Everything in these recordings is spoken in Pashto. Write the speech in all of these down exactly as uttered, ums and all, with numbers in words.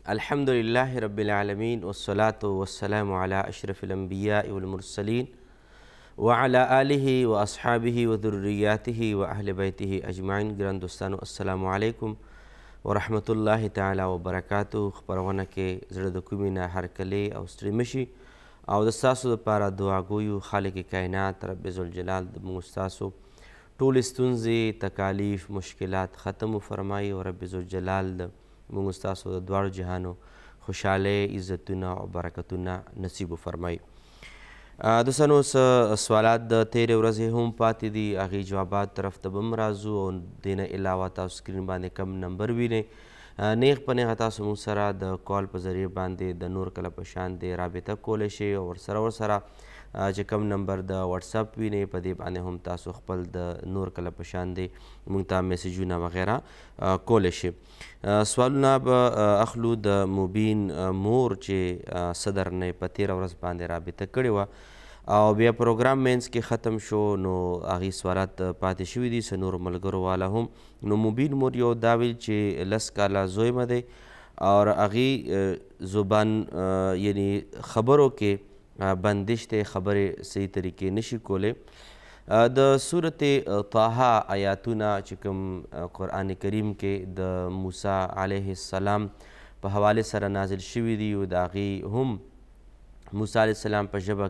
الحمد لله رب العالمين والصلاة والسلام على أشرف الأنبياء والمرسلين وعلى آله وأصحابه وذرياته وأهل بيته أجمعين. ګران دوستانو السلام علیکم ورحمة الله تعالی وبرکاتو. خپرونه کې زړه د کومې نه هرکلی او ستړي مشي او د ستاسو دپاره دعاګویو خالق کائنات رب ذوالجلال د موږ ستاسو ټولې ستونزې تکالیف مشکلات ختم وفرمایي او رب ذوالجلال د موږ ستاسو د دواړو جهانو خوشحالۍ عزتونه او برکتونه نصیب وفرمایي. دوستانو څه سوالات د تېرې ورځې هم پاتې دي، هغې جوابات طرف ته به هم راځو او دې نه علاوه تاسو سکرین باندې کم نمبر وینئ، نیغ په نیغه تاسو موږ سره د کال په ذریعې باندې د نور کله په شان دی رابطه کولی شئ او ورسره ورسره چې کم نمبر د واتساپ وینئ په دې باندې هم تاسو خپل د نور کله په شان دی موږ ته میسیجونه وغیره کولی شئ. سوالونه به اخلو د مبین مور چې صدر نه په تېره ورځ باندې رابطه کړې وه او بیا پروګرام مینس کې ختم شو نو هغې سوالات پاتې شوي دي څه نورو ملګرو والا هم. نو مبین مور یو دا ویل چې لس کاله زوی مه دی او هغې زبان یعنی خبرو کې بندش دی، خبرې صحیح طریقې نشي کولی. د صورت طه آیاتونه چې کوم قرآن کریم کې د موسی علیه السلام په حوالې سره نازل شوي دي او د هغې هم موسی علیه السلام په ژبه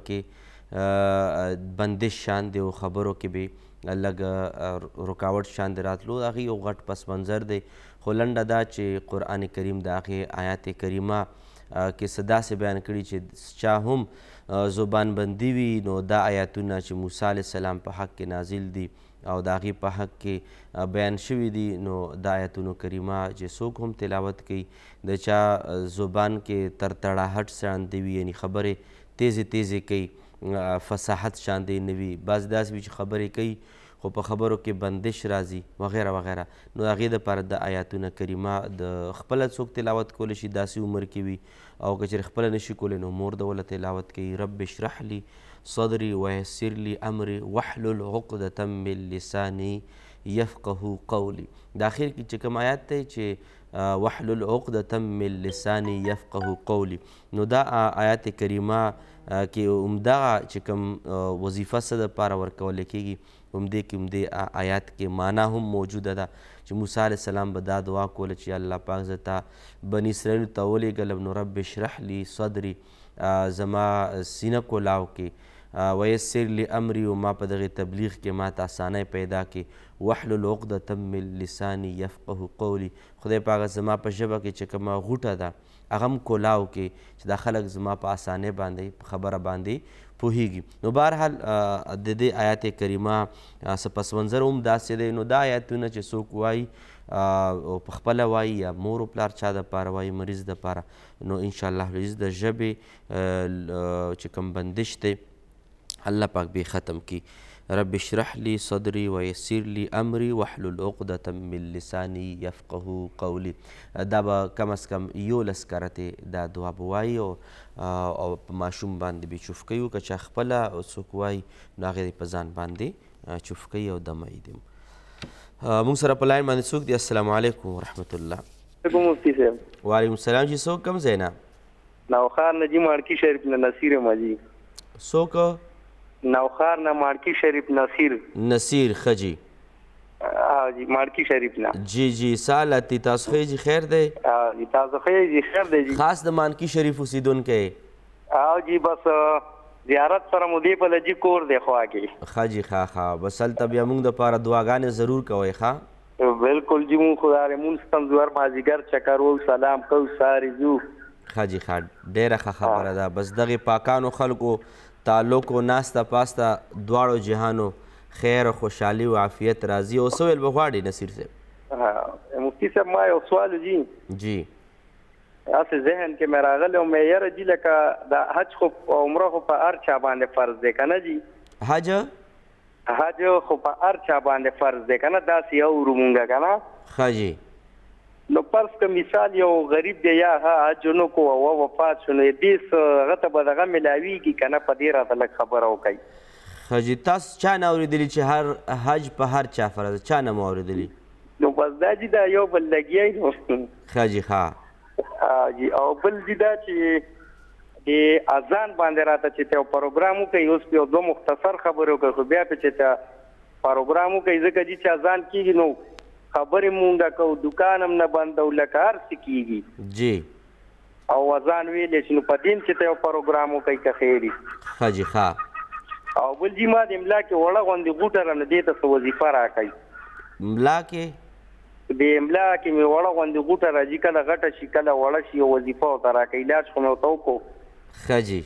کې بندش شان دی او خبرو کې به لږ رکاوټ شان دی راتلو، د هغې یو غټ پس منظر دی. خو لنډه دا چې قرآن کریم د هغې آیات کریمه کې څه داسې بیان کړي چې چا هم زبان بندي وي نو دا آیاتونه چې موسی علیه السلام په حق کې نازل دي او د هغې په حق کې بیان شوي دي نو دا آیاتونو کریمه چې څوک هم تلاوت کوي د چا زبان کې ترتړاهټ شاندې وي یعنی خبرې تیزې تیزې کوي، فصاحت شاندې نه وي، بعض داسې وي چې خبرې کوي خو په خبرو کې بندش راځي وغیره وغیره. نو د هغې دپاره د آیاتونه کریمه د خپله څوک تلاوت کولی شي داسې عمر کې وي او که چېرې خپله نشي کولی نو مور د وله تلاوت کوي. رب اشرح لي صدري ويسر لي امري واحلل عقدة من لساني يفقه قولي. د اخر کې چې کوم آیات دی چې واحلل عقدة من لساني يفقه قولي نو دا آیات کریمه کې همدغه چې کوم وظیفه څه دپاره ورکولی کېږي همدې کې همدې آیات کې معنا هم موجوده ده چې موسی علیه السلام به دا دعا کوله چې الله پاک زه تا بني اسرائیلو ته ولېږلم نو رب اشرح لي صدري زما سینه کولاو کې ویسر لي امري او ما په دغې تبلیغ کې ما ته اسانۍ پیدا کې واحلل عقدة من لساني يفقه قولي. خدای پاکه زما په ژبه کې چې کومه غوټه ده هغه هم کولاو کې چې دا خلک زما په اسانۍ باندې په خبره باندې پوهیږي. نو بهرحال د دې آیات کریمه څه پس منظر هم داسې دی. نو دا آیاتونه چې څوک وایي او په خپله وایي یا مور و پلار چا دپاره وایي مریض دپاره نو انشاءالله العزیز د ژبې چې کوم بندش دی الله پاک به ختم کی. رب اشرح لي صدري ويسر لي امري واحلل عقدة من لساني يفقه قولي. دا به کم از کم یولس کرتې دا دعا به وایي او په ماشوم باندې به چوف کوي، که چا خپله څوک وایي نو هغې په ځان باندې چوف کوي او دمه یې دي. موږ سره په لاین باندې څوک دی؟ السلام علیکم ورحمت الله. علیکم مفتي صاحب. وعلیکم السلام. چې څوک کوم ځای نه؟ نوخار نه جي ماړکي شریف نه نصیر یم حاجي. څوک؟ نوخار نه ماړکي شریف نصیر. نصیر ښه جي. جی ماړکي شریف نه. جی جی سالتي تاسو ښه جي خیر دی؟ جی تاسو ښه جي خیر دی جی. خاص د مانکي شریف اوسیدونکی؟ او جی بس زیارت سره مو دې په لجي کور دی خوا کې. ښه جي ښه ښه بس هلته بیا موږ دپاره دعاګانې ضرور کوئ ښه؟ بالکل جی مونږ خو د لمونځ کم زور مازدیګر چکر وو سلام کوو ساري ځو. ښه جي ښه ډېره ښه خبره ده. بس دغې پاکانو خلکو تعلق و ناسته پاسته دواړو جهانو خیر و خوشحالي و عافیت راځي. او څه ویل به غواړي نصیر صاحب؟ مفتي صاحب ما یو سوال جی جی هسې ذهن کې مې راغلی او مې یاره جي لکه د حج خو عمره خو په هر چا باندې فرض دی که نه جي؟ حج حج خو په هر چا باندې فرض دی که نه داسې یو مونږه که نه؟ ښه جي. نو فرض که مثال یو غریب دی یا حج نه کو او وفات شو نو دې هغه ته به دغه میلاویږي که نه؟ په دې راته لږ خبره وکړئ. ښه جي. تاسو چا نه اورېدلي چې هر حج په هر چا فرض؟ چا نه مو اورېدلي؟ نو بس دا جي دا یو بل لګیایي نو. ښه جي ښه جی او بل دي دا چې د اذان باندې راته چې ته پروګرام وکړي اوس په دوه مختصر خبرو کې خو بیا په چې ته پروګرام وکړي ځکه چې اذان کېږي نو خبرې مونږ کوو دکان هم نه بندو لکه هر څه کېږي جی او اذان ویلې چې نو په دین چې ته پروګرام وکړي که خیر وي ښه جي ښه او بل جي ما د املا کې وړه غوندې غوټه رانه دې ته څه وظیفه راکوي املا کې د املا کې مې وړه غوندې غوټه راځي کله غټه شي کله وړه شي یو وظیفه ورته راکوي علاج خو مې ورته وکړو ښه جي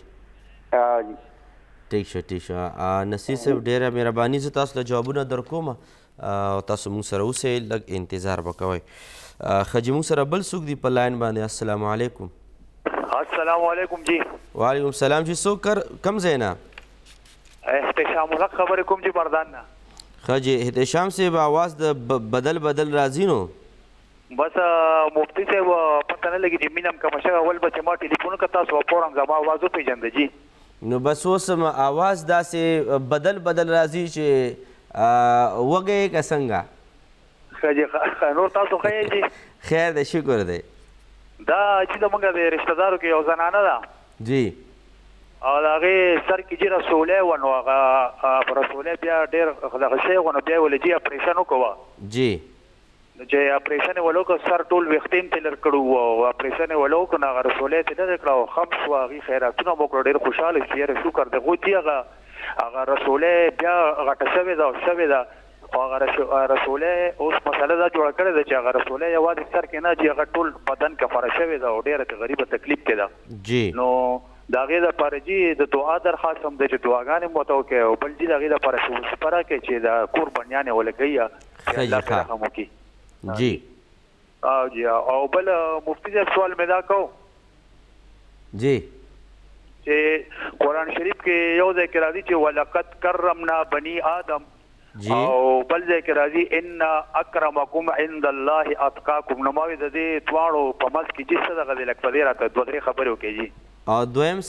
ټیک شو ټیک شو نصیر صاحب ډېره مهرباني زه تاسو ته جوابونه در کوم او تاسو موږ سره اوسئ لږ انتظار به کوئ ښه جي موږ سره بل څوک دي په لاین باندې السلام علیکم السلام علیکم جی وعلیکم السلام جی څوک کم ځای نه احتشام الحق خبرې کوم جی بردان نه ښه جی احتشام صاحب آواز د بدل بدل راځي نو بس مفتی صاحب پته نه لګي چې مینم کومه شوه اول به چې ما ټلیفون وکړ تاسو به فوراً زما آواز وپېژنده جي نو بس اوس آواز داسې بدل بدل راځي چې وږی که څنګه ښه جي نور تاسو ښه یې جي خیر دی شکر دی دا چې زمونږ د رشته دارو کې یو زنانه ده جی او د هغې سر کې جي رسولی وه نو هغه په رسولی بیا ډېر دغه شی وه نو بیا یې ولې جي اپریشن وکړه جی چې اپریشن یې ولو که سر ټول ویښتې هم ترې لر کړي وو او اپریشن یې ولو که نو هغه رسولی یې ترې لرې کړه او خم شوه هغې خیراتونه مو وکړه ډېر خوشحاله شو یاره شکر دی خو جي هغه هغه رسولی بیا غټه شوې ده او شوې ده خو هغه رسولی اوس مسله دا جوړه کړې ده چې هغه رسولی یوازې سر کې نه جي هغه ټول بدن کې خپره شوې ده او ډېره غریبه تکلیف کې ده جی نو د هغې دپاره جي د دعا درخواست هم دی چې دعاګانې مو ورته وکړئ او بل جي د هغې دپاره چې وظیفه راکړئ چې د کور بنیان یې ولګوي چې الله پرې رحم وکړي جی او جی او بل مفتی صاحب سوال مې دا کو جی چې قرآن شریف کې یو ځای کې راځي چې ولقد کرمنا بني آدم جی او بل ځای کې راځي ان اکرمکم عند الله اتقاکم نو ما وی د دې دواړو په منځ کې چې څه دغه دی لږ په دې راته دوه درې خبرې وکړئ جي او دویم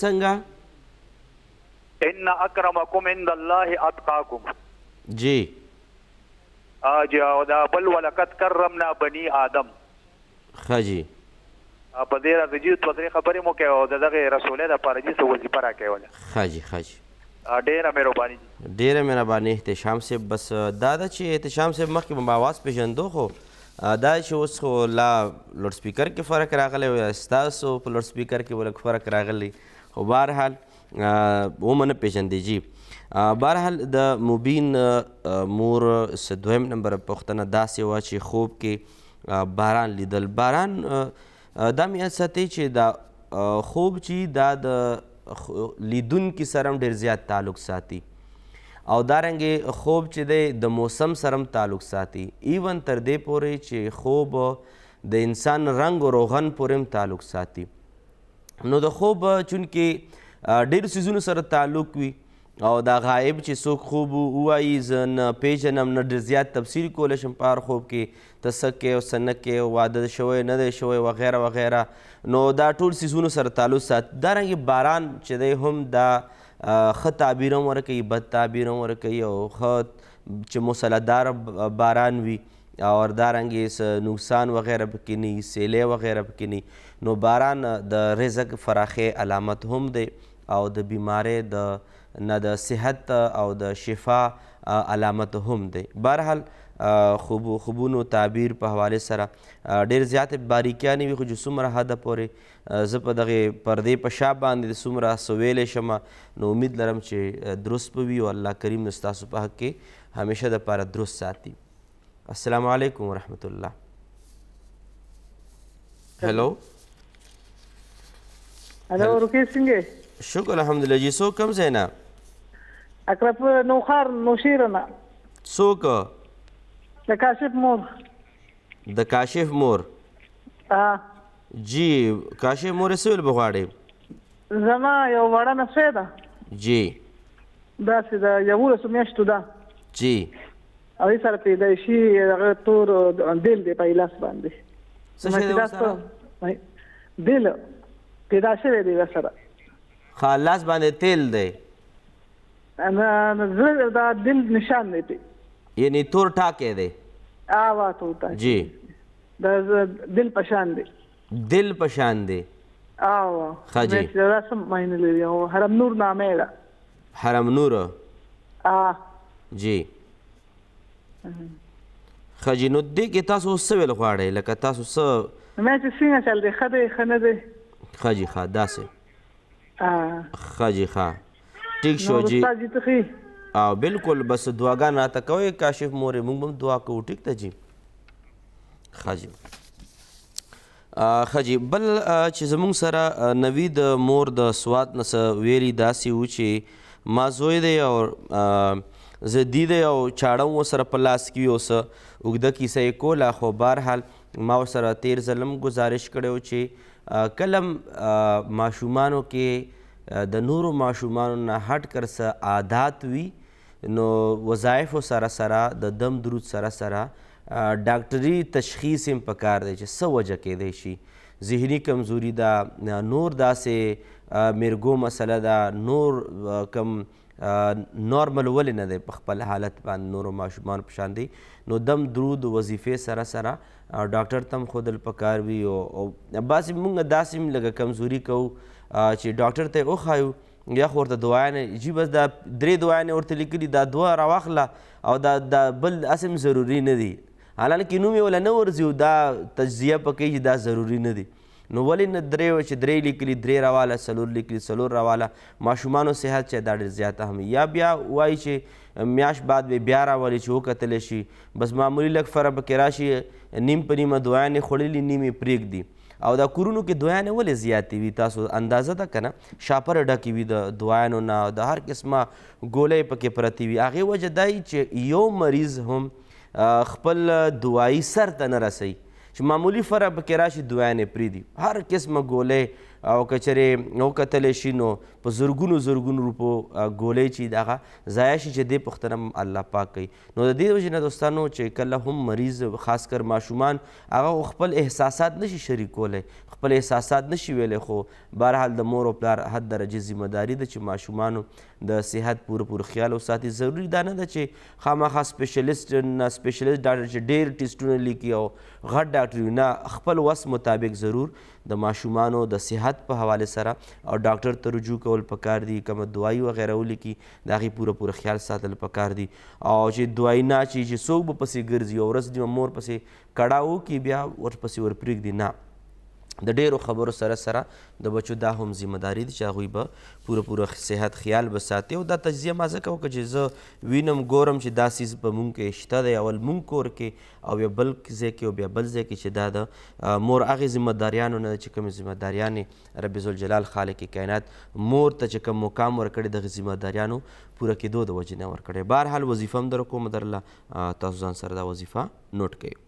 څنګه ان اکرمکم عند الله اتقاکم جی جی او دا بل ولقد کرمنا بني آدم ښه جي په دې راځي جي دوه درې خبرې مو کوي او د دغې رسولی دپاره جي څه وظیفه راکوي وله ښه جي ښه جي ډېره مهرباني جي ډېره مهرباني احتشام صاحب بس دا ده چې احتشام صاحب مخکې به آواز پېژندو خو دا چې اوس خو لا لوډ سپیکر کې فرق راغلی او ستاسو په لوډ سپیکر کې ولږ فرق راغلی خو بهرحال ومه نه پېژندې جي بهرحال د مبین مور څه دویم نمبر پوښتنه داسې وه چې خوب کې باران لیدل باران دا مې یاد ساتئ چې دا خوب چې دا د لیدونکي سره هم ډېر زیات تعلق ساتي او دارنګې خوب چې دی د موسم سره هم تعلق ساتي ایون تر دې پورې چې خوب د انسان رنګ و روغن پورې هم تعلق ساتي نو د خوب چونکې ډېرو څیزونو سره تعلق وي او دا غایب چې څوک خوب ووایي زه نه پېژنم نه ډېر زیات تفسیر کولی شم په هر خوب کې ته څه کوې او څه نه کوې واده شوی نه دی شوی وغیره وغیره نو دا ټول څیزونو سره تعلق ساتي دارنګې باران چې دی هم دا ښه تعبیر هم ورکوي بد تعبیر هم ورکوي او ښه چې مسلدار باران وي او دارنګې څه نقصان وغیره پکې نه وي سیلی وغیره پکې نه وي نو باران د رزق فراخۍ علامت هم دی او د بیمارۍ د نه د صحت او د شفا علامت هم دی بهرحال خوب خوبونو تعبیر په حوالې سره ډېر زیاتې باریکیانې وي خو چې څومره حده پورې زه په دغې پردې په شا باندې څومره څه ویلی شم نو امید لرم چې درست به وي او الله کریم نو ستاسو په حق کې همیشه دپاره درست ساتي السلام علیکم ورحمت الله هلو هلو رقیب څنګه شکر الحمدلله جی څوک کوم ځای نه اکرم نوخار نوشیره نه څوک د کاشف مور د کاشف مور جی کاشف مور څه ویل به غواړې زما یو وړه نسوې ده جی داسې د یولسو میاشتو ده جی هغې سره پیدایشي هغه تور دل دی په لاس باندې څه شی دی ورسره دل پیدا شوی دی ورسره ښه لاس باندې تیل دی زړه دا دل نشان دی یعنی تور ټاکی دی آوا تو تا جی د دل پشان دی دل په شان دی. او ښه جي. دا څه معنی لري؟ او حرم نور نامه یې ده. حرم نور. جی ښه جي. نو دې کې تاسو اوس څه ویل غواړئ؟ لکه تاسو څه مې چې څنګه چل دی؟ ښه دی ښه نه دی؟ ښه جي ښه داسې. ښه جي ښه ټیک شو جي. استاد جي ته ښي؟ او بالکل بس دعاګانې راته کوئ کاشف مورې، موږ هم دعا کوو. ټیک ده جي. ښه جي ښه جي. بل چې زموږ سره نوي د مور د سوات نه څه ویلي داسې و چې ما زوی دی او زه دی دی او چاړه م ورسره په لاس کې وي او څه اوږده کیسه یې کوله، خو بهرحال ما ورسره تیر ځل هم ګزارش کړی و چې کله هم ماشومانو کې د نورو ماشومانو نه هټ کر څه عادات وي نو وظایفو سره سره د دم درود سره سره ډاکټري تشخیص هم پکار دی چې څه وجه کیدی شي. ذهني کمزوري ده، نور داسې میرګو مسله ده، نور کم نارمل ولې نه دی په خپل حالت باندې نورو ماشومانو په شان دی. نو دم درود وظیفې سره سره ډاکټر ته هم ښودل پکار وي. او بعضې مونږ داسې هم لږه کمزوري کوو چې ډاکټر ته یې وښایو یا خو ورته دعاګانې جي بس دا درې دعاګانې ورته لیکلي دا دوه راواخله او دا دا بل هسې هم ضروري نه دي، حالانکې نوم یې وله نه ورځي او دا تجزیه پکوي چې دا ضروري نه دي. نو ولې نه درې چې درې لیکلي درې راواله، څلور لیکلي څلور راواله. ماشومانو صحت چې دا ډېر زیاته هم یا بیا وایي چې میاشت بعد به بیا راولي چې وکتلی شي بس معمولي لږ فرق پکې راشي، نیم په نیمه دعاګانې خوړلي نیم یې پرېږدي. او دا کورونو کې دعاګانې ولې زیاتې وي؟ تاسو اندازه ده که نه شاپره ډکې وي د دعاګانو نه، د هر قسمه ګولۍ پکې پرتې وي. هغې وجه دا چې یو مریض هم خپل دعایي سر ته نه رسوي چې معمولي فرق پکې راشي دعاګانې پرېږدي. هر قسمه ګولۍ او که چېرې وکتلی شي نو په زرګونو زرګونو روپو ګولۍ چې دغه ضایع شي چې دې پوښتنه هم الله پاک کوي. نو د دې وجې نه دوستانو چې کله هم مریض خاص کر ماشومان هغه خپل احساسات نشي شریکولی، خپل احساسات نشي ویلی، خو بهرحال د مور او پلار حد درجې ذمهداري ده چې ماشومانو د صحت پوره پوره خیال وساتي. ضروري دا نه ده چې خامخا سپیشلیسټ نه سپیشلیسټ ډاکټر چې ډېر ټیسټونه لیکي او غټ ډاکټر وي، نه خپل وس مطابق ضرور د ماشومانو د صحت په حواله سره او ډاکټر ته رجوع کول پکار دي. کومه دوايي وغیره ولیکي د هغې پوره پوره خیال ساتل پکار دي. او چې دوايي نه اچي چې څوک به پسې ګرځي او ورځ نیمه مور پسې کړه وکړي بیا ورپسې ورپرېږدي. نه، د ډېرو خبرو سره سره د بچو دا هم ذمهداري ده چې هغوی به پوره پوره صحت خیال به ساتي. او دا تجزیه ما ځکه وکړه چې زه وینم ګورم چې دا څیز په مونږ کې شته دی، اول مونږ کور کې او بیا بل ځای کې او بیا بل ځای کې چې دا د مور هغې ذمهداریانو نه ده چې کومې ذمهداریانې رب ذوالجلال خالق کائنات مور ته چې کوم مقام ورکړی دغې ذمهداریانو پوره کېدو د وجې نه ورکړی. بهرحال وظیفه هم در کوم درله تاسو ځان سره دا وظیفه نوټ کوئ.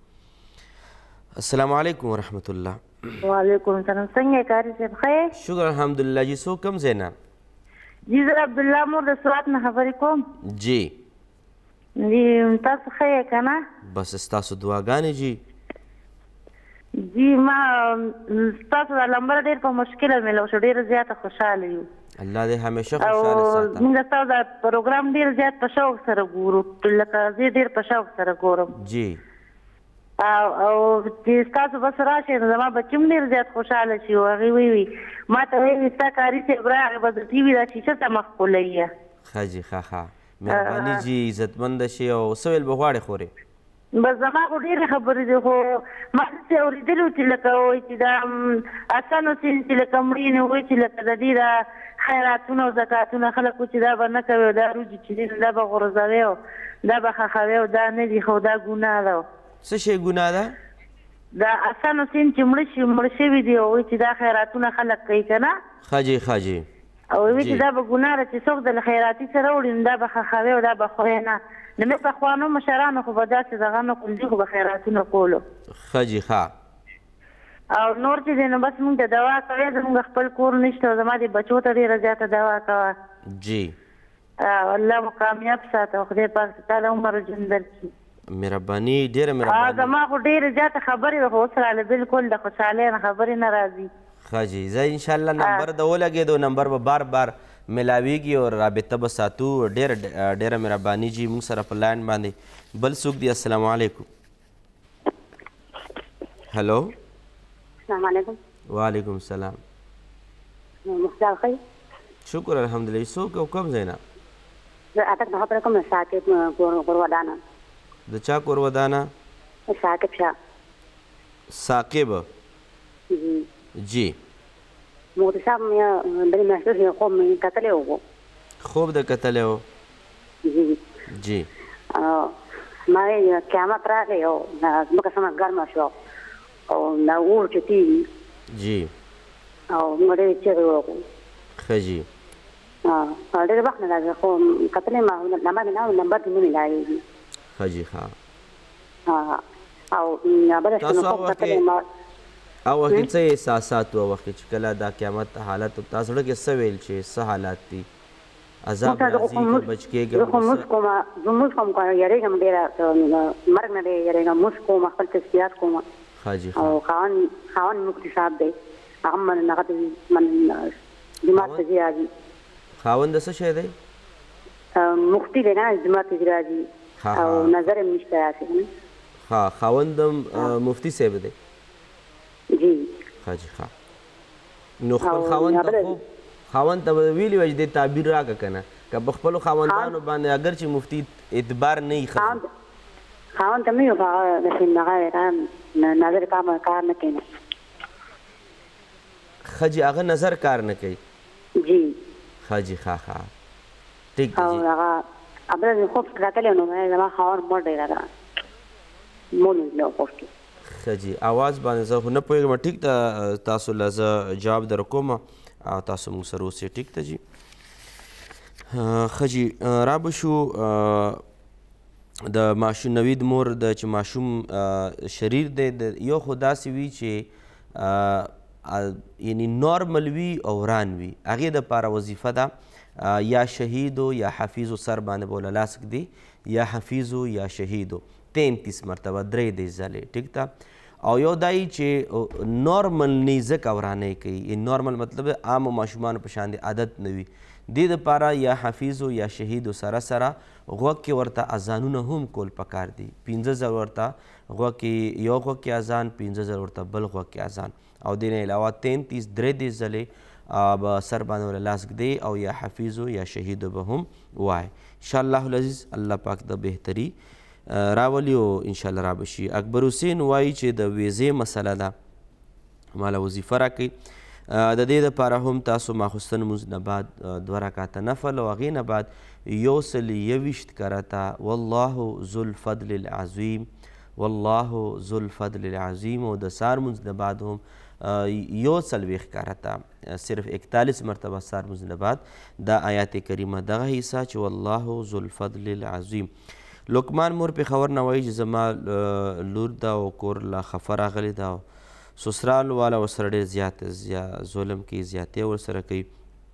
السلام علیکم ورحمت الله. وعلیکم السلام. څنګه کاری صاحب ښه؟ شکر الحمدلله. جی څوک کوم ځای نه؟ جی زه عبدالله مور د سوات نه خبرې کوم. جی جی تاسو ښه یې که نه؟ بس ستاسو دعاګانې جی. جی ما ستاسو دا نمبر ډېر په مشکله میلو شو، ډېره زیاته خوشحاله یو. الله دې همیشه خوشحاله ساته. او موږ ستاسو دا پروګرام ډېر زیات په شوق سره ګورو، لکه زه ډېر په شوق سره ګورم. جی او او چې ستاسو بس راشئ نو زما بچي هم ډېر زیات خوشحاله شي. او هغې ویي ما ته ویلي ستا کاري صاحب راغی به د ټي وي دا شیشه ته مخ ښکلوي. ښه جي ښه ښه مهرباني جي عزتمنده شي. او څه ویل به غواړې خورې؟ بس زما خو ډېرې خبرې دي، خو ما داسې اورېدلي وو چې لکه وایي چې دا اسانو چې لکه مړینې وایي چې لکه د دې دا خیراتونه او زکاتونه خلک وایي چې دا به نه کوي او دا روجي چې دي دا به غورځوي او دا به ښخوي او دا نه دي، خو دا ګناه ده. څه شی ګناه ده؟ دا اسانو سین چې مړه شي مړه شوي دي او وایي چې دا خیراتونه خلک کوي که نه. ښه جي ښه جي. او وایي چې دا به ګناه ده چې څوک د خیراتي سره وړي نو دا به ښخوي او دا به خوري نه. نو مې پخوانو مشرانو خو به داسې دغه نه کول، دوی خو به خیراتونه کولو. ښه جي ښه. او نور چې دی نو بس مونږ ته دوا کوي، زمونږ خپل کور نشته او زما دې بچو ته ډېره زیاته دوا کوه. جی الله مو کامیاب ساته او خدای پاک تعالی عمر ژوند درکړي. مهرباني ډېره مهرباني. زما خو ډېرې زیاته خبرې ده خو اوس راله بالکل د خوشحالۍ نه خبرې نه راځي. ښه جي زه انشاءالله نمبر د ولګېدو نمبر به بار بار ملاویږي او رابطه به ساتو. ډېره ډېره مهرباني جي. موږ سره په لاین باندې بل څوک دی. السلام علیکم. هلو السلام علیکم. وعلیکم السلام. مختار خی. شکر الحمدلله. څوک او کوم ځای نه؟ زه اټک نه خبره کوم. ثاقب ګورودانه. د چا ګورودانه؟ ثاقب شاه. ثاقب. جی. مفتي صاحب مې بلې میاشتې کې خوب مې کتلی و. خوب د کتلی و؟ جی. ما یې قیامت راغی او ځمکه سمه ګرمه شوه او دا اور چتېږي. جی. او موږ ډېرې چیغې وکړو. ښه جی. ډېر وخت نه راځي خو کتلی ما نمبر مې نه و نمبر دې نه مېلاوېږي. ښه جی. ښه. او بله شپه مې خوب کتلی ما او وخت کې څه احساسات و وخت چې کله دا قیامت حالت تا زړه کې څه ویل چې څه حالات دي؟ عذاب راځي که بچ کېږم؟ زه خو مونځ کوم زه مونځ کوم یېرېږم ډېره مرګ نه دی یېرېږم. مونځ کوم خپل تسبیحات کوم. ښه جي. او خاوند خاوند مفتي صاحب دی هغه من هغه ته من جومات ته ځي راځي. خاوند د څه شی دی؟ مفتي دی نه جومات ته ځي راځي او نظر یې نشته داسې. ها خاوند مفتي صاحب دی؟ جی. ښه جي. ښه. نو خپل خاوند ته خوب خاوند ته ویلي وه چې دې تعبیر راکړه که نه؟ که په خپلو خاوندانو باندې اگر چې مفتي اعتبار نه وي خاوند خاوند ته مې ویل هغه داسې هغه نظر کار نه کوي. ښه جي. هغه نظر کار نه کوي؟ جی. ښه جي. ښه ښه. ټیک دی. او هغه بله مې خوب کتلی نو زما خاوند مړ دی راته مور مې نه خوب کې. ښه جي. اواز باندې زه خو نه پوهېږم. ټیک ده تاسو له زه جواب در کوم او تاسو موږ سره اوسئ. ټیک ده جي. ښه جي. را به شو د ماشوم نوید مور د چې ماشوم شریر دی یو خو داسې وي چې یعنی نارمل وي او وران وي هغې دپاره وظیفه ده یا شهیدو یا حفیظو سر باندې به لاس ږدي یا حفیظو یا شهیدو تینتیس مرتبه درې دې ځلې. ټیک ده. او یو دا یي چې نارمل نه ځکه ورانۍ کوي. نارمل مطلب عامو ماشومانو په شان د عادت نه وي. دې دپاره یا حفیظو یا شهیدو سره سره غوږ کې ورته اذانونه هم کول پکار دي. پنځه ځل ورته غوږ کې یو غوږ کې اذان پنځه ځل ورته بل غوږ کې اذان او دې نه علاوه تینتیس درې دې ځلې به سر باندې ورله لاس ږدي او یا حفیظو یا شهیدو به هم وایي. انشاءالله العزیز الله پاک د بهتري راولي او انشاءالله را به شي. اکبر حسین وایي چې د ویزې مسله ده ماله وظیفه راکوي. د دې دپاره هم تاسو ماخوستن لمونځ نه بعد دوه رکعته نفل او هغې نه بعد یو سل یویشت کرته والله ذو الفضل العظیم والله ذو الفضل العظیم او د سهار لمونځ نه بعد هم یو څلوېښت کرته صرف اکتالیس مرتبه سهار لمونځ نه بعد دا آیات کریمه دغه حصه چې والله ذو الفضل العظیم. لقمان مور پېښور نه وایي چې زما لور ده او کور له خفه راغلې ده او سسرال والا ورسره ډېر زیات ظلم کوي زیاتې ورسره کوي.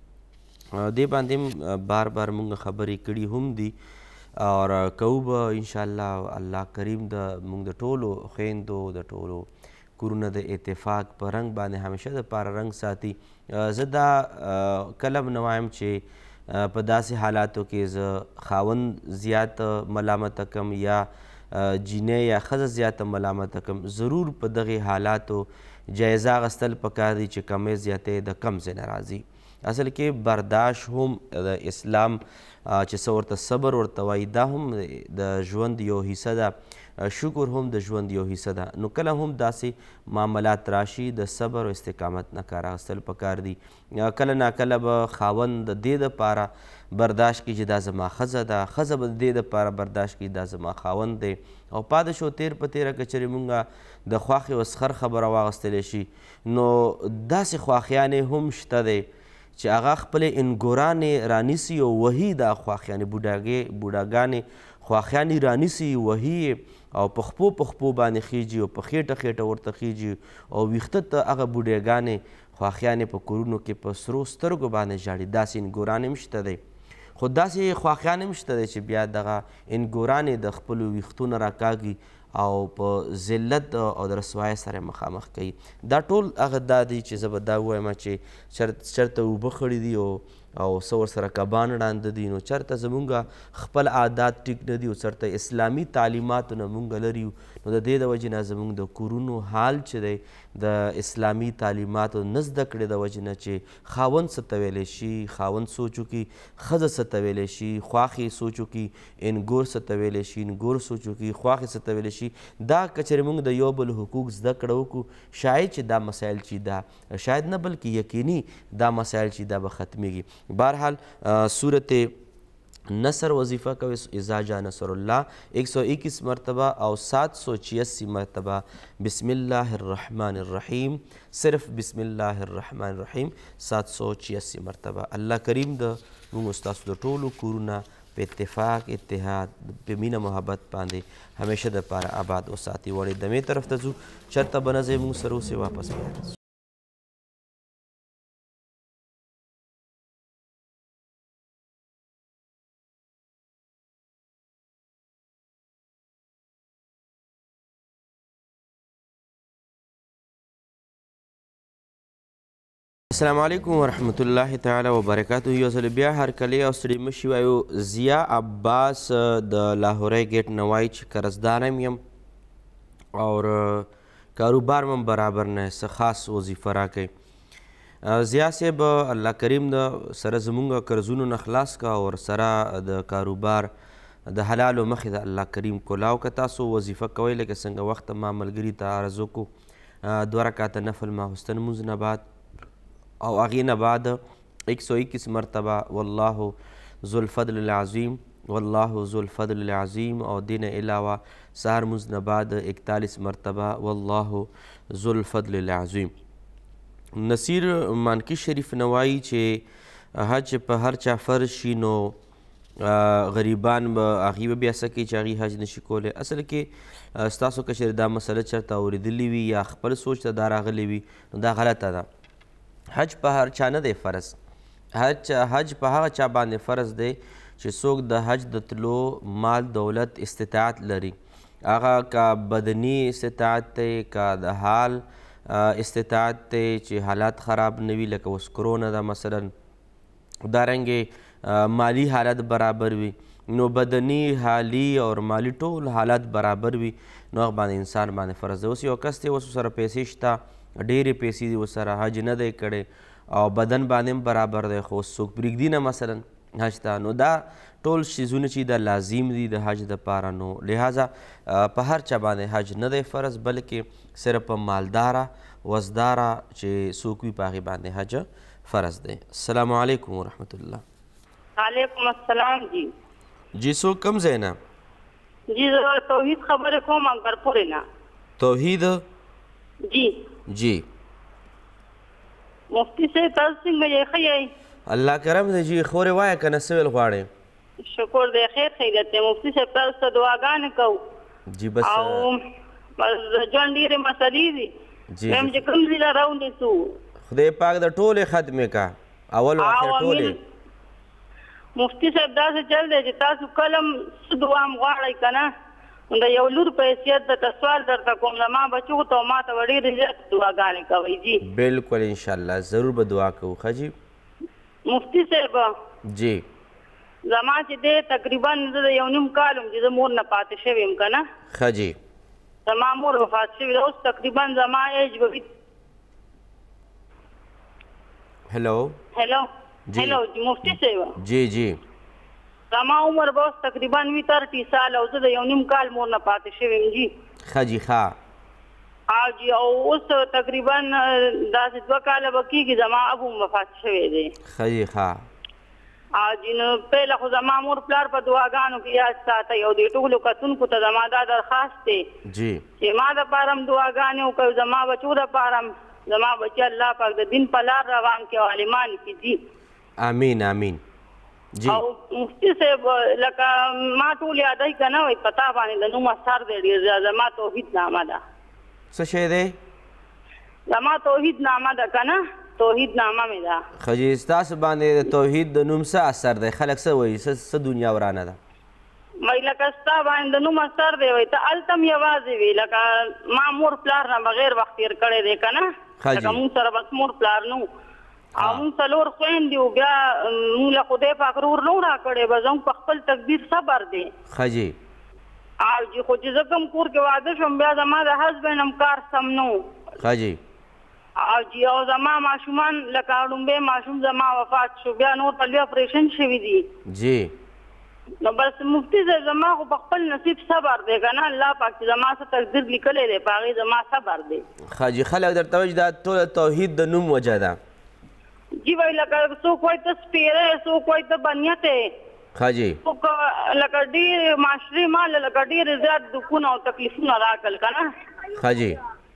دې باندې هم بار بار موږ خبرې کړي هم دي او کوو به انشاءالله. الله کریم د موږ د ټولو خویندو د ټولو کورونه د اتفاق په رنګ باندې همیشه دپاره رنګ ساتي. زه دا کله نه وایم چې په داسې حالاتو کې زه خاوند زیات ملامته کم یا جینۍ یا ښځه زیاته ملامته کم. ضرور په دغې حالاتو جایزه اخیستل پکار دي چې کمی زیاتې د کم ځای نه راځي. اصل کې برداشت هم د اسلام چې څه ورته صبر ورته وایي دا هم د ژوند یو حصه ده. شکر هم د ژوند یو حصه ده. نو کله هم داسې معاملات راشي د صبر او استقامت نه کار اخیستل پکار دي. کله ناکله به خاوند د دې دپاره برداشت کړي چې دا زما ښځه ده ښځه به د دې دپاره برداشت کړي دا زما خاوند دی او پاته شو تیر په تیره که چېرې مونږ د خواښې وسخر خبره واخیستلی شي نو داسې خواښیانې هم شته دی چې هغه خپلې انګورانې رانیسي او وهي دا خواښیانې بوډاګانې خواښیانې رانیسي وهي او په خپو په خپو باندې خیجي او په خېټه خېټه ورته خیجي او ویښته ته هغه بوډیګانې خواښیانې په کورونو کې په سرو سترګو باندې ژاړي. داسې انګوران هم شته دی خو داسې خواښیان هم شته دی چې بیا دغه انګورانې د خپلو ویښتو نه راکاږي او په ذلت او د رسوایۍ سره مخامخ کوي. دا ټول هغه دا دی چې زه به دا ووایم چې چېرته اوبه خړې دي او او څه ورسره کبان ړانده دي نو چېرته زمونږ خپل عادات ټیک نه دي او چېرته اسلامي تعلیماتو نه مونږ لري یو نو د دې د وجې نه زمونږ د کورونو حال چې دی د اسلامي تعلیماتو نه زده کړې د وجې نه چې خاوند څه ته ویلی شي خاوند سوچ وکړي ښځه څه ته ویلی شي خواښې سوچ وکړي انګور څه ته ویلی شي انګور سوچ وکړي خواښې څه ته ویلی شي دا که چېرې مونږ د یو بل حقوق زده کړه وکړو شاید چې دا مسایل چې دا شاید نه بلکې یقیني دا مسایل چې دا به ختمیږي بهرحال صورت نصر وظیفہ کو اذا جاء نصر اللہ ایک سو اکیس مرتبہ اور سات سو چھیاسی مرتبہ بسم اللہ الرحمن الرحیم صرف بسم اللہ الرحمن الرحیم سات سو چھیاسی مرتبہ اللہ کریم د مونږ ستاسو د ټولو کورونه په اتفاق اتحاد په مینه محبت باندې همیشه دپاره آباد وساتي وړې دمې طرف ته ځو چېرته به نه ځئ مونږ سره اوسې واپس بیا راځو السلام علیکم ورحمت الله تعالی وبرکاته یو ځل بیا هرکلی او ستړي مه شي وایو ضیا عباس د لاهوری ګیټ نه وایي چې قرضدار هم یم اور کاروبار هم برابر نه څه خاص وظیفه راکوي ضیا صاحب الله کریم د سره زمونږ قرضونو نه خلاص کا اور سره د کاروبار د حلالو مخې د الله کریم کولاو که تاسو وظیفه کوئ لکه څنګه وخت ما ملګري ته عرض وکړو دوه رکعته نفل ماخوستن لمونځ نه بعد او هغې نه بعد ایک سو اکیس مرتبه والله ذو الفضل العظیم والله ذو الفضل العظیم او دین علاوه سهار مونځ نه بعد اکتالیس مرتبه والله ذو الفضل العظیم نصیر مانکی شریف نه وایي چې حج په هر چا فرض شي نو غریبان به هغې به بیا څه کوي چې هغې حج نشي کولی اصل کې ستاسو که چېرې دا مسله چېرته اورېدلې وي یا خپل سوچ ته دا راغلی وي نو دا غلطه ده حج په هر چا نه دی فرض حج حج په هغه چا باندې فرض دی چې څوک د حج د تلو مال دولت استطاعت لري هغه که بدني استطاعت دی که د حال استطاعت دی چې حالات خراب نه وي لکه اوس کرونا ده مثلا دارنګې مالی حالت برابر وي نو بدني حالي اور مالی ټول حالات برابر وي نو هغه باندې انسان باندې فرض دی اوس یو کس دی اوس سره پیسې شته ډېرې پیسې دي ورسره حج نه دی کړی او بدن باندې هم برابر دی خو څوک پرېږدي نه مثلا حج ته نو دا ټول شیزونه چې دا لازم دي د حج دپاره نو لہذا په هر چا باندې حج نه دی فرض بلکې صرف په مالداره وزداره چې څوک وي په هغې باندې حج فرض دی السلام علیکم ورحمت الله وعلیکم السلام جی جی څوک کوم ځای نه جی زه توحید خبرې کوم انګرپورې نه توحید جی جی مفتی صاحب تاسو څنګه یې ښه یئ الله کرم دی جی خورې وایه که نه څه ویل غواړې شکر دی خیر خیریت دی مفتی صاحب تاسو ته دعاګانې کوو جی بس او ژوند ډېرې مسلې دي جی ویم چې کوم ځای له راونیسو خدای پاک د ټولې ختمې کا اول و آخر ټولې مفتی صاحب داسې چل دی چې تاسو کله هم څه دعا هم غواړئ که نه د یو لور په حیثیت درته سوال درته کوم زما بچو ته ما ته به ډېرې زیاتې دعاګانې کوئ جی بلکل انشاءالله ضرور به دعا کوو ښه جی مفتی صاحب جی زما چې دی تقریبا زه د یو نیم کال وم چې زه مور نه پاتې شوی یم که نه ښه جی زما مور وفات شوې ده اوس تقریبا زما ایج به وي هلو هلو هلو مفتی صاحب جی جی زما عمر به اوس تقریبا وي ترټي سال او زه د یو نیم کال مور نه پاتې شوی یم جی ښه جی ښه او جی او اوس تقریبا داسې دوه کاله به کېږي زما ابو وفات شوی دی ښه جی ښه او جی نو پهله خو زما مور پلار په دعاګانو کې یاد ساتئ او دې ټولو کتونکو ته زما دا درخواست دی جی چې ما دپاره هم دعاګانې وکړو زما بچو دپاره هم زما بچي الله پاک د دین په لار روان کړي او عالمان کړي جی امین امین جی او مفتی صاحب لکه ما ټول یادوي که نه وایي په تا باندې د نوم اثر دی ډېر زیات زما توحید نامه ده څه شی دی زما توحید نامه ده که نه توحید نامه مې ده ښه جي ستاسو باندې د توحید د نوم څه اثر دی خلک څه وایي څه دنیا ورانه ده وایي لکه ستا باندې د نوم اثر دی وایي ته هلته هم یوازې وي لکه ما مور پلار نه بغیر وخت تېر کړی دی که نه لکه مونږ سره بس مور پلار نه او مونږ څلور خویندې وو بیا مونږ له خدای پاک رور نه راکړی به زموږ په خپل تقدیر صبر دی ښه جي او چې خو چې زه کوم کور کې واده شوم بیا زما د هسبینډ هم کار سم نه و ښه جي او چې او زما ماشومان لکه لومبی ماشوم زما وفات شو بیا نور په لوی اپریشن شوي دي جی نو بس مفتي صاحب زما خو په خپل نصیب صبر دی که نه الله پاک چې زما څه تقدیر لیکلی دی په هغې زما صبر دی ښه جي خلک درته وایي دا ټوله توحید د نوم وجه ده جی وایي لکه څوک وایي ته سپېره څوک وایي ته بنیت یې ښه جي څوک لکه ډېر معاشري مال لکه ډېر زیات دکونه او تکلیفونه راکړل که نه ښه جي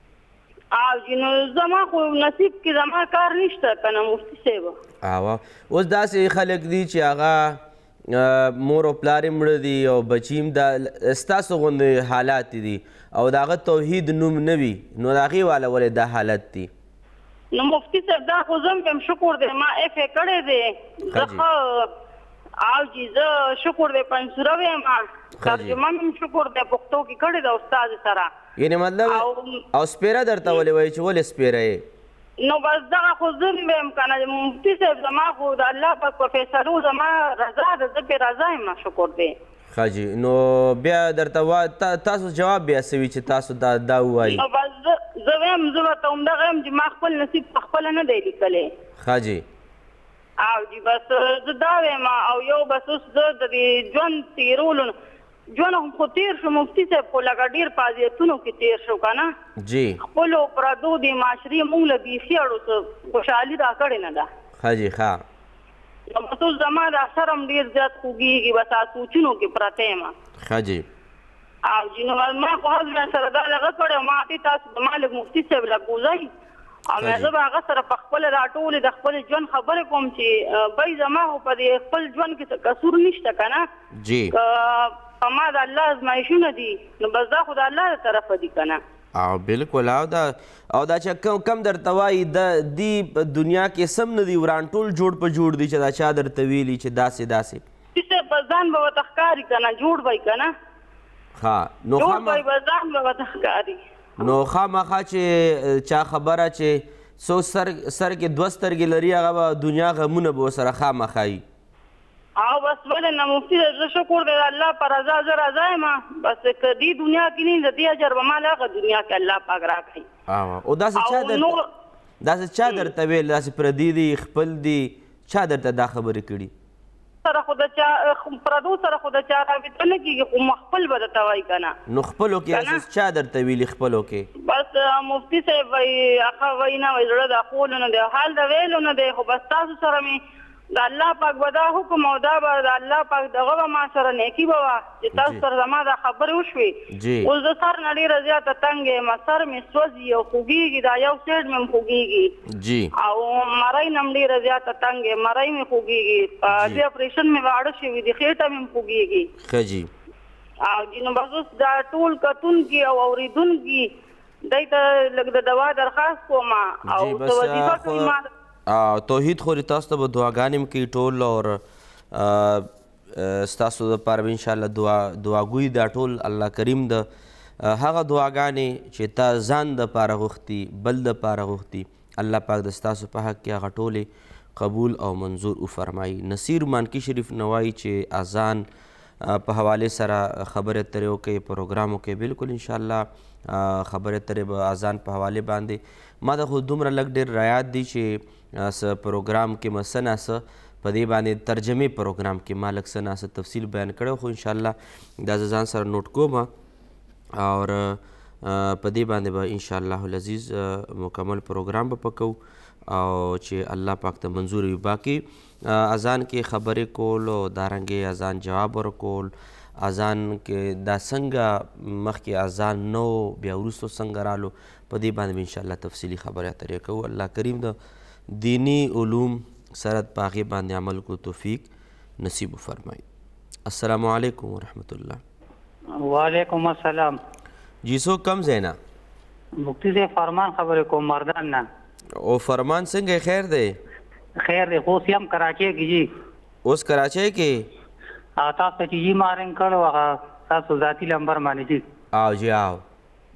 او چې نو زما خو نصیب کې زما کار نشته که نه مفتي صاحب اوه اوس داسې خلک دي چې هغه مور او پلار یې مړه دي او بچي هم دا ستاسو غوندې حالات دي او د هغه توحید نوم نه وي نو د هغې والا ولې دا حالت دي نو مفتي صاحب دا خو زه هم شکر دی ما اف ای کړی دی زه ښه او چې زه شکر دی پنجسوره ویم ترجمه مې هم شکر دی پښتو کې کړې ده استاد سره یعنې مطلب او سپېره درته ولې وایي چې ولې سپېره یې نو بس دغه خو زه ویم که نه مفتي صاحب زما خو د الله پاک په فیصلو زما رضا ده زه پرې رضا یم شکر دی ښه جي نو بیا درته تاسو جواب بیا څه وي چې تاسو دا دا ووایي نو بس زه ویم زه ورته همدغه یم چې ما خپل نصیب په خپله نه دی لیکلی ښه جي او جي بس زه دا ویم او یو بس اوس زه د دې ژوند تېرولو ژوند هم خو تېر شو مفتي صاحب خو لکه ډېر په اذیتونو کې تېر شو که نه جي خپلو پردو د معاشرې مونږ له بیخي اړو څه خوشحالي را کړې نه ده ښه جي ښه نو بس اوس زما دا سر هم ډېر زیات خوږېږي بس هغه سوچونو کې پرته یم ښه جي او جي نو ما خو هسبینډ سره دا لغه کړی ما اتې تاسو د مالک مفتي صاحب له ګوزئ او مې زه به هغه سره په خپله راټولې د خپل ژوند خبرې کوم چې بی زما خو په دې خپل ژوند کې څه قصور نشته که نه جي په ما د الله ازمایښونه دي نو بس دا خو د الله د طرفه دي که نه او بالکل او دا او دا چې کم کم درته وایي د دې دنیا کې سم نه دي وران ټول جوړ په جوړ دي چې دا چا درته ویلي چې داسې داسې چې په ځان به ورته ښکاري که نه جوړ به یې که نه ښه نو جوړ به یې به ځان به ورته ښکاري نو خامخا چې چا خبره چې څو سر سر کې دوه سترګې لري هغه به دنیا غمونه به ورسره خامخا وي او بس ولې نه مفتي زه شکر دی د الله په رضا زه رضا یم بس که دې دنیا کې نه د دې اجر به ما له هغه دنیا کې الله پاک راکړي او داسې چا درته داسې چا درته ویل داسې پردي دي خپل دي چا درته دا خبرې کړي سره خو د چا پردو سره خو د چا رابطه نه کېږي خو خپل به درته وایي که نه نو خپلو کې اساس چا درته ویلي خپلو کې بس مفتي صاحب وایي هغه وایي نه وایي زړه د اخولو نه دی حال د ویلو نه دی خو بس تاسو سره مې د الله پاک به دا حکم او دا به د الله پاک دغه به ما سره نیکي به وه چې تاسو سره زما دا خبرې وشوې اوس د سر نه ډېره زیاته تنګ یم سر مې سوځي او خوږېږي دا یو سایډ مې هم خوږېږي او مرۍ نه هم ډېره زیاته تنګ یم مرۍ مې خوږېږي په دې اپریشن مې واړه شوي دي خېټه مې هم خوږېږي ښه جي او جي نو بس اوس دا ټول کتونکي او اورېدونکي دی ته لږ د دوا درخواست کوم او څه وظیفه کوي ما توحید خو تاسو ته به دعاګانې هم کوي ټول او ستاسو دپاره به انشاءالله دعا دعاګوي دا ټول الله کریم د هغه دعاګانې چې تا ځان دپاره غوښتي بل دپاره غوښتي الله پاک د ستاسو په حق کې هغه ټولې قبول او منظور وفرمایي نصیر مانکي شریف نه وایي چې اذان په حوالې سره خبرې اترې وکړئ پروګرام وکړئ بالکل انشاءالله خبرې اترې به اذان په حوالې باندې ما ته خو دومره لږ ډېر رایات دي چې څه پروګرام کې ما څه نه څه په دې باندې ترجمې پروګرام کې ما لږ څه نه څه تفصیل بیان کړی خو انشاءالله دا زه ځان سره نوټ کوم او په دې باندې به انشاءالله العزیز مکمل پروګرام به پکو او چې الله پاک ته منظور وي باقي اذان کې خبرې کول او دارنګې اذان جواب ورکول اذان کې دا څنګه مخکې اذان نو بیا وروستو څنګه رالو په دې باندې به انشاءالله تفصیلي خبرې اترې کوو الله کریم د دینی علوم سرت په هغې باندې عمل کو توفیق نصیب وفرمایي السلام علیکم ورحمت الله وعلیکم السلام جی څوک کم ځای نه مفتي صاحب فرمان خبرې کوم مردان نه او فرمان څنګه خیر دی خیر دی خو اوس یم کراچۍ کې جي اوس کراچۍ کې تاسو ته چې جي ما رنګ کړو هغه تاسو ذاتي نمبر باندې جي او جی او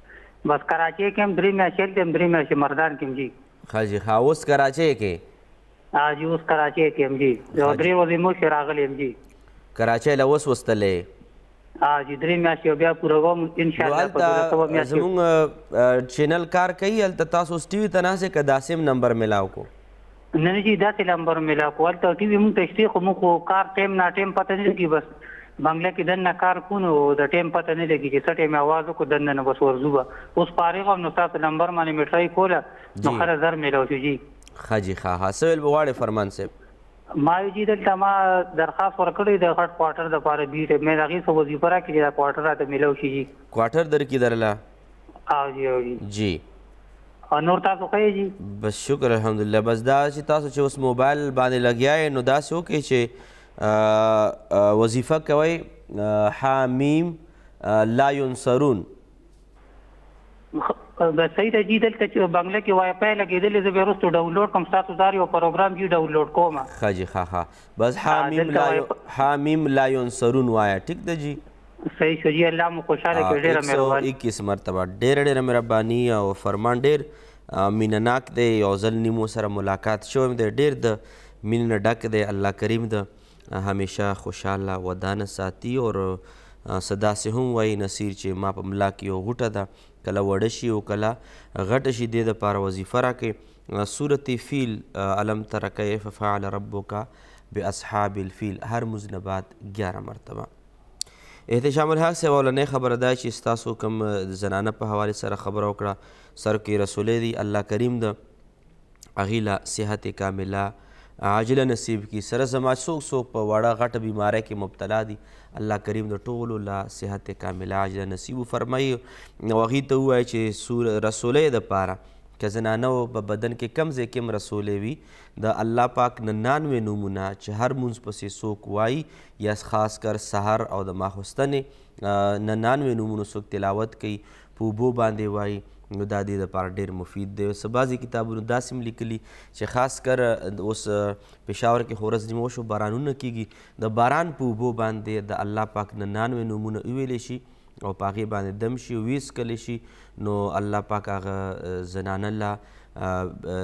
بس کراچۍ کې هم درې میاشتې هلته هم درې میاشتې مردان کې هم جي ښه جي ښه اوس کراچۍ کې جی اوس کراچۍ کې یم جی یو درې ورځې مخکې راغلی یم جی کراچۍ له اوس وستلی جی درې میاشتې بیا پوره کوم انشاءالله په دوله سوه میاشتې زمونږ چینل کار کوي هلته تاسو اوس ټي وي ته ناست که داسې نمبر میلاو کو نه نه جی داسې نمبر میلاو کو هلته ټي وي مونږ ته شته خو مونږ خو کار ټایم نا ټایم پته نه لګي بس بنګله کې دننه کار کو نو د ټایم پته نه لګي چې څه ټایم اواز وکړو دننه نه بس ورځو به اوس فارغ وم نو ستاسو نمبر باندې مې ټرای کوله نو خره زر میلاو شو جی ښه جي ښه ښه څه ویل به غواړې فرمان صاحب ما وی جی دلته ما درخواست ورکړی د غټ کوارټر دپاره بیټ مې د هغې څه وظیفه راکړي چې دا کوارټر راته میلاو شي جي کوارټر درکړي درله او جی او جی جی او نور تاسو ښه جی بس شکر الحمدلله بس دا چې تاسو چې اوس موبایل باندې لګیا یې نو داسې وکړئ چې وظیفه کوئ حامیم لا ینصرون صحیح ده جی دلته چې بنګله کې وای فای لګېدلې زه بیا وروسته ډاونلوډ کوم ستاسو دا یو پروګرام جي ډاونلوډ کوم ښه جي ښه ښه بس حامیم لا حامیم لا ینصرون وایه ټیک ده جی صحیح شو جی الله مو خوشحاله کړي ډېره مهرباني اکیس مرتبه ډېره ډېره مهرباني او فرمان ډېر مینه ناک دی یو ځل نیمو سره ملاقات شوی دی ډېر د مینې نه ډک دی الله کریم د همیشه خوشحاله ودانه ساتي اور څه داسې هم وایي نصیر چې ما په ملا کې یو غوټه ده کله وړه شي او کله غټه شي دې دپاره وظیفه راکړئ صورت فیل علم تر کیف فعل ربک باصحاب الفیل هر مونځ نه بعد ګیاره مرتبه احتشام الحق صاحب اولنۍ خبره دا چې ستاسو کوم زنانه په حوالې سره خبره وکړه سر کې رسولی دی الله کریم د هغې له صحت کامله عاجله نصیب کی سره زما څوک څوک په وړه غټه بیماری کې مبتلا دي الله کریم د ټولو له صحت کامله عاجله نصیب وفرمایي او هغې ته ووایي چې رسولی دپاره که زنانه په بدن کې کم ځای کې هم رسولی وي د الله پاک ننانوې نومونه چې هر مونځ پسې څوک وایي یا خاص کر سحر او د ماخوستنې ننانوې نومونو څوک تلاوت کوي په اوبو باندې وایي نو دا دې دپاره ډېر مفید دی څه بعضې کتابونو داسې هم لیکلي چې خاص کر اوس پېښور کې خو ورځ نیمه وشو بارانونه کېږي د باران په اوبو باندې د الله پاک ننانوې نومونه وویلی شي او په هغې باندې دم شي ویڅکلی شي نو الله پاک هغه زنانه له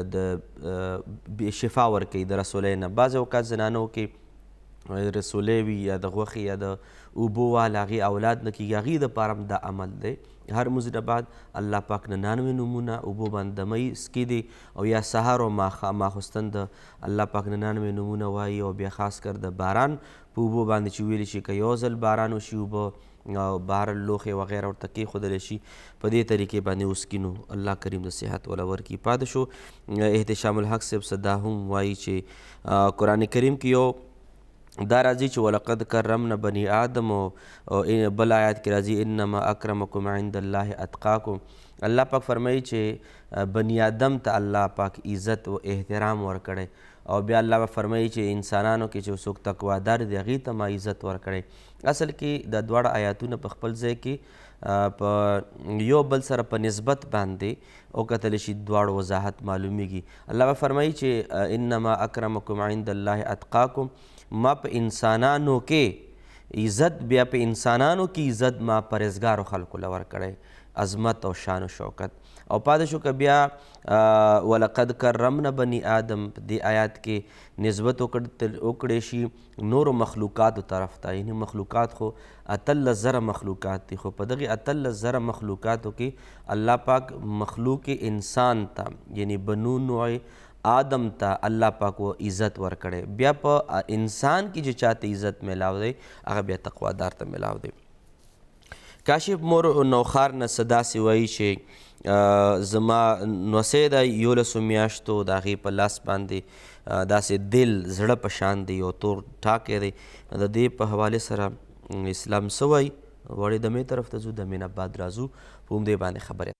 د شفا ورکوي د رسولی نه بعضې اوقات زنانو کې رسولی وي یا د غوښې یا د اوبو والا هغې اولاد نه کېږي هغې دپاره هم دا عمل دی هر مونځ نه بعد الله پاک ننانوې نومونه اوبو باندې دمی سکي دي او یا سهار او ماخوستن د الله پاک ننانوې نومونه وایي او بیا خاص کر د باران په اوبو باندې چې ویلی شي که یو ځل باران وشي اوبه بهر لوښې وغیره ورته کېښودلی شي په دې طریقې باندې وسکي نو الله کریم د صحت والا ورکړي پاتې شو احتشام الحق صاحب څه دا هم وایي چې قرآن کریم کې یو دا راځي چې ولقد کرمنا بني آدم او بل آیات کې راځي انما اکرمکم عند الله اتقاکم الله پاک فرمایي چې بني آدم ته الله پاک عزت او احترام ورکړی او بیا الله فرمایي چې انسانانو کې چې څوک تقوادار دي هغې ته ما عزت ورکړی اصل کې دا دواړه آیاتونه په خپل ځای کې په یو بل سره په نسبت باندې وکتلی شي دواړو وضاحت معلومیږي الله فرمایي چې انما اکرمکم عند الله اتقاکم ما په انسانانو کې عزت بیا په انسانانو کې عزت ما پرهیزګارو خلکو له ورکړی عظمت او شان و شوکت او پاتې شو که بیا ولقد کرمنا بني آدم په دې آیات کې نسبت وکړی شي نورو مخلوقاتو طرف ته یعنې مخلوقات خو اتلس زره مخلوقات دي خو په دغې اتلس زره مخلوقاتو کې الله پاک مخلوق انسان ته یعنې بنو نوع آدم ته الله پاک و عزت ورکړی بیا په انسان کې چې چاته عزت میلاو دی هغه بیا تقوادار ته میلاو دی کاشف مور نوخار نه څه داسې وایي چې زما نوسی ده یولسو میاشتو د هغې په لاس باندې داسې دل زړه په شان دی یو تور ټاکی دی د دې په حوالې سره اسلام څه وایي وړې دمې طرف ته ځو دمې نه بعد راځو په همدې باندې خبرې